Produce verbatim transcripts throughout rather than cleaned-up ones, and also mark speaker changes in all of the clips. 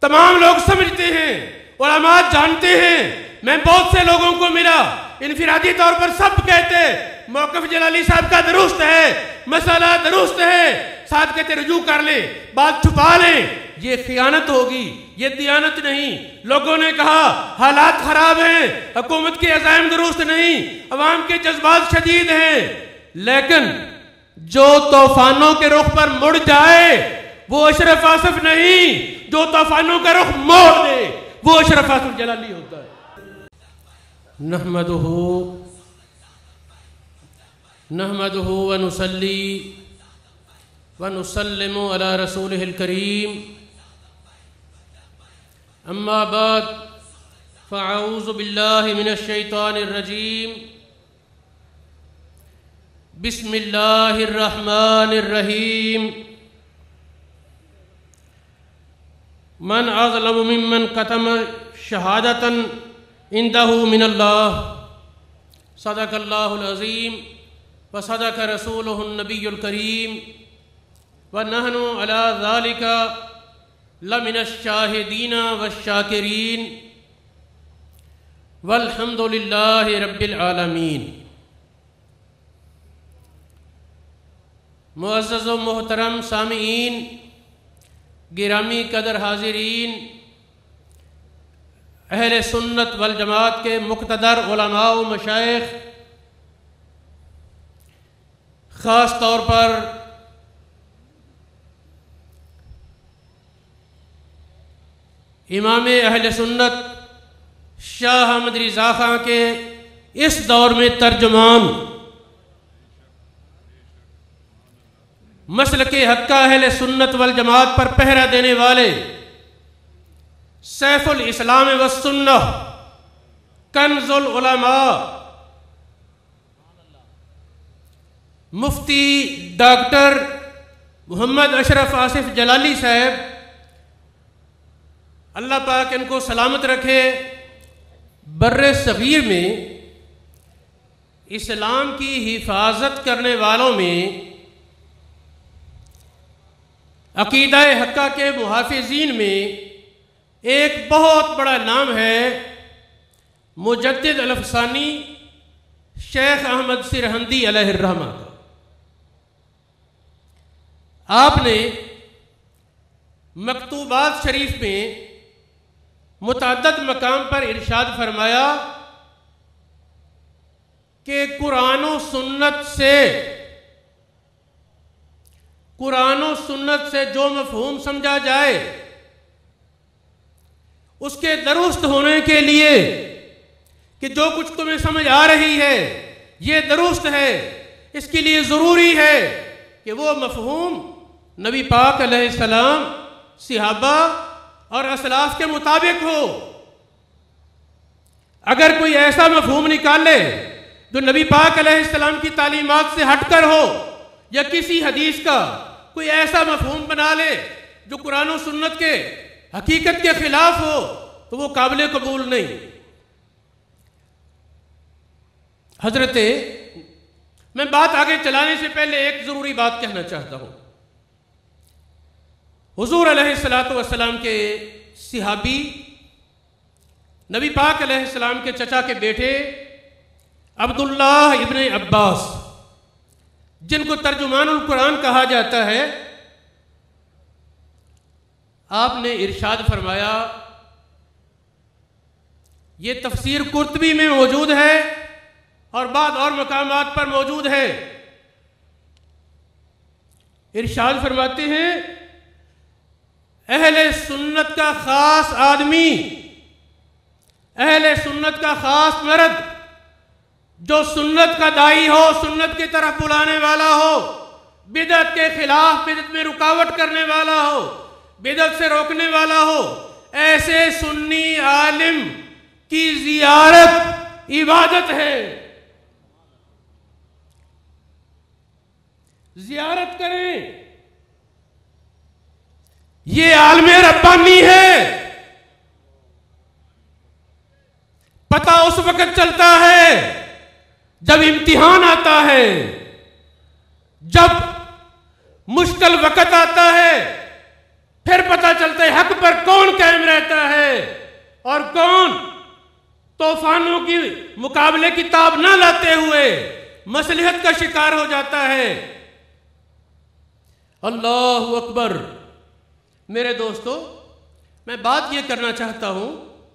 Speaker 1: तमाम लोग समझते हैं, उलमा जानते हैं। मैं बहुत से लोगों को मिला, इनफिरादी तौर पर सब कहते मौक़िफ़ जलाली साहब का दुरुस्त है, मसला दुरुस्त है, साथ कहते रुजू कर ले, बात छुपा ले। ये खियानत होगी, ये दियानत नहीं। लोगों ने कहा हालात खराब हैं, हुकूमत के अज़ाइम दुरुस्त नहीं, अवाम के जज्बात शदीद हैं, लेकिन जो तूफानों के रुख पर मुड़ जाए वो अशरफ आसिफ नहीं, जो तूफानों का रुख मोड़ दे वो अशरफ आसिफ जलाली होता है। नहमदुहु नहमदुहु व नुसल्ली व नुसल्लिमु अला रसूलिहिल करीम। अम्मा बाद फ़अऊज़ु बिल्लाहि मिनश शैतानिर रजीम। बिस्मिल्लाहिर रहमानिर रहीम। मन अज़लमु मिम्मन कतम शहादतन इंदहु मिनल्लाह। सदक़ल्लाहुल अज़ीम व सदक़ रसूलुहुन नबियुल करीम व नहनु अला ज़ालिका लमिनश शाहिदीन वश्शाकिरीन वल्हम्दुलिल्लाहि रब्बिल आलमीन। मुअज़्ज़ज़ व मोहतरम सामीईन, गिरामी कदर हाज़िरीन, अहले सुन्नत वल जमात के मुक़्तदर उलमा व मशाइख़, ख़ास तौर पर इमाम अहले सुन्नत शाह अहमद रिज़ा खां के इस दौर में तर्जुमान, मसलके हक्का अहले सुन्नत वल जमात पर पहरा देने वाले सैफुल इस्लाम व सुन्नह, कंजुल उलमा, मुफ्ती डॉक्टर मोहम्मद अशरफ आसिफ जलाली साहब, अल्लाह पाक इनको सलामत रखे, बर्रे सगीर में इस्लाम की हिफाजत करने वालों में, अकीदा हक्का के मुहाफिजीन में एक बहुत बड़ा नाम है मुजद्दिद अल-अफ़सानी शेख अहमद सिरहंदी अलैहिर्रहमा का। आपने मकतूबात शरीफ में मुतअद्दिद मकाम पर इरशाद फरमाया कि कुरान और सुन्नत से कुरान और सुन्नत से जो मफ़हूम समझा जाए उसके दुरुस्त होने के लिए कि जो कुछ तुम्हें समझ आ रही है ये दुरुस्त है, इसके लिए ज़रूरी है कि वो मफ़हूम नबी पाक अलैहिस्सलाम, सिहाबा और असलाफ के मुताबिक हो। अगर कोई ऐसा मफ़हूम निकाले जो नबी पाक अलैहिस्सलाम की तालीमात से हटकर हो, या किसी हदीस का कोई ऐसा मफ़हूम बना ले जो कुरान और सुन्नत के हकीकत के खिलाफ हो, तो वो काबिल कबूल नहीं। हजरते, मैं बात आगे चलाने से पहले एक ज़रूरी बात कहना चाहता हूँ। हुज़ूर अलैहिस्सलातु वस्सलाम के सिहाबी, नबी पाक अलैहिस्सलाम के चचा के बेटे अब्दुल्लाह इब्ने अब्बास, जिनको तर्जुमानुल कुरान कहा जाता है, आपने इरशाद फरमाया, ये तफसीर कुर्तबी में मौजूद है और बाद और मकामात पर मौजूद है। इरशाद फरमाते हैं, अहले सुन्नत का खास आदमी, अहले सुन्नत का खास मर्द जो सुन्नत का दाई हो, सुन्नत की तरफ बुलाने वाला हो, बिदअत के खिलाफ, बिदअत में रुकावट करने वाला हो, बिदअत से रोकने वाला हो, ऐसे सुन्नी आलिम की जियारत इबादत है। जियारत करें, ये आलमे रब्बानी है। पता उस वक्त चलता है जब इम्तिहान आता है, जब मुश्किल वक्त आता है, फिर पता चलता है हक पर कौन कायम रहता है और कौन तूफानों की मुकाबले की ताब न लाते हुए मसलहत का शिकार हो जाता है। अल्लाहु अकबर। मेरे दोस्तों, मैं बात यह करना चाहता हूं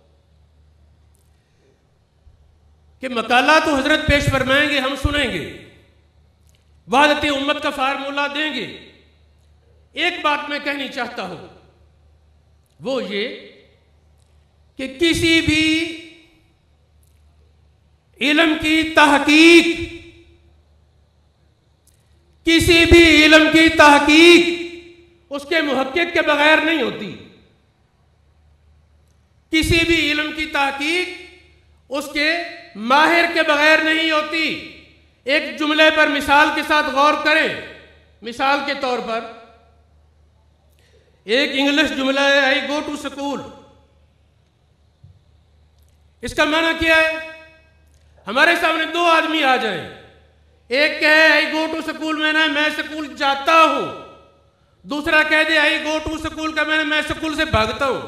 Speaker 1: कि मकाला तो हजरत पेश फरमाएंगे, हम सुनेंगे, वहदत उम्मत का फार्मूला देंगे। एक बात मैं कहनी चाहता हूं, वो ये कि किसी भी इल्म की तहकीक किसी भी इल्म की तहकीक उसके मुहक्किक के बगैर नहीं होती। किसी भी इल्म की तहकीक उसके माहिर के बगैर नहीं होती। एक जुमले पर मिसाल के साथ गौर करें। मिसाल के तौर पर एक इंग्लिश जुमला है, आई गो टू स्कूल। इसका माना क्या है? हमारे सामने दो आदमी आ जाएं, एक कहे आई गो टू स्कूल, मैंने मैं स्कूल जाता हूं। दूसरा कह दे आई गो टू स्कूल का मैंने मैं स्कूल से भागता हूं।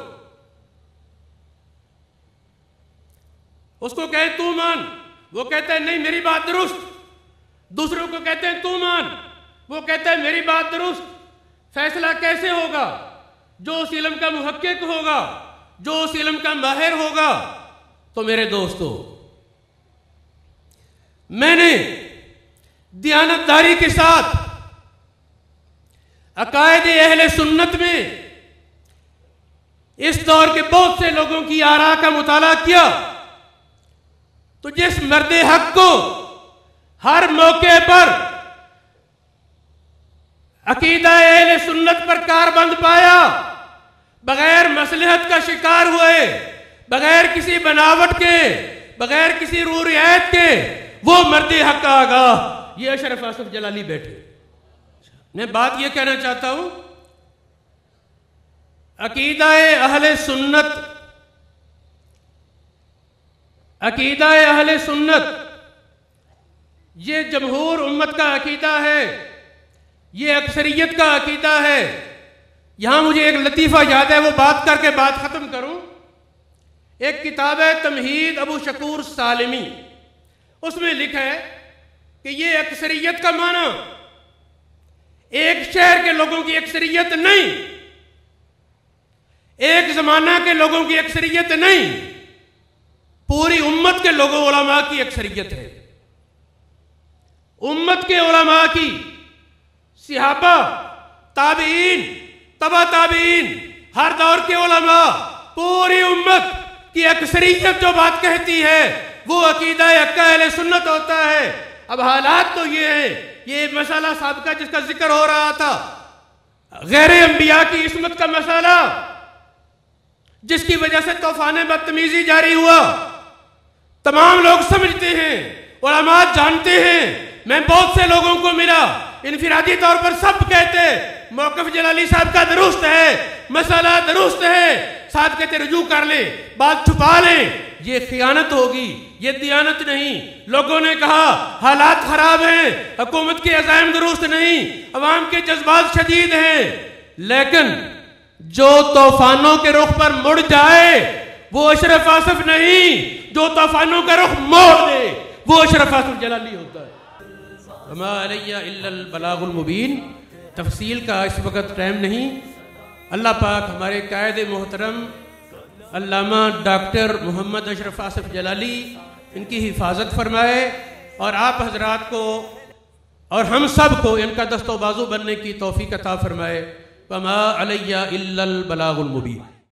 Speaker 1: उसको कहे तू मान, वो कहता है नहीं मेरी बात दुरुस्त। दूसरों को कहते हैं तू मान, वो कहता है मेरी बात दुरुस्त। फैसला कैसे होगा? जो उस इल्म का मुहक्किक होगा, जो उस इल्म का माहिर होगा। तो मेरे दोस्तों, मैंने दियानतदारी के साथ अकायदे अहले सुन्नत में इस दौर के बहुत से लोगों की आरा का मुताला किया, तो जिस मर्दे हक को हर मौके पर अकीदा अहले सुन्नत पर कारबंद पाया, बगैर मसलहत का शिकार हुए, बगैर किसी बनावट के, बगैर किसी रू रियायत के, वो मर्दे हक आगा, ये अशरफ आसिफ जलाली बैठे। मैं बात ये कहना चाहता हूं, अकीदा अहले सुन्नत अकीदा अहले सुन्नत ये जमहूर उम्मत का अकीदा है, ये अक्सरियत का अकीदा है। यहां मुझे एक लतीफ़ा याद है, वो बात करके बात खत्म करूं। एक किताब है तमहीद अबू शकूर सालिमी, उसमें लिखा है कि ये अक्सरियत का माना एक शहर के लोगों की अक्सरियत नहीं, एक जमाना के लोगों की अक्सरियत नहीं, पूरी उम्मत के लोगों उलमा की अक्सरियत है। उम्मत के उलमा की, सिहाबा, ताबीन, तबा ताबीन, हर दौर के उलमा, पूरी उम्मत की अक्सरियत जो बात कहती है वो अकीदा हक्का अहले सुन्नत होता है। अब हालात तो ये है, ये मसाला साबिका जिसका जिक्र हो रहा था, गैर अंबिया की इस्मत का मसाला, जिसकी वजह से तूफान बदतमीजी जारी हुआ। तमाम लोग समझते हैं, उलमा जानते हैं। मैं बहुत से लोगों को मिला, इनफिरादी तौर पर सब कहते मौक़िफ़ जलाली साहब का दुरुस्त है, मसाला दुरुस्त है। साथ कहते रुजू कर ले, बात छुपा ले, ये खियानत होगी, ये दियानत नहीं। लोगों ने कहा हालात खराब हैं, हुकूमत के अज़ाइम दुरुस्त नहीं, अवाम के जज्बात शदीद हैं, लेकिन जो तूफानों के रुख पर मुड़ जाए वो अशरफ आसिफ नहीं, जो तूफानों का रुख मोड़ दे वो अशरफ आसिफ जलाली होता है। वमा अलैया इल्लल बलागुल मुबीन। तफसील का इस वक्त टाइम नहीं। अल्लाह पाक हमारे कायदे मोहतरम अल्लामा डॉक्टर मोहम्मद अशरफ आसिफ जलाली, इनकी हिफाजत फरमाए और आप हजरात को और हम सब को इनका दस्तो बाजू बनने की तौफीक अता फरमाए। वमा अलैया इल्लल बलागुल मुबीन।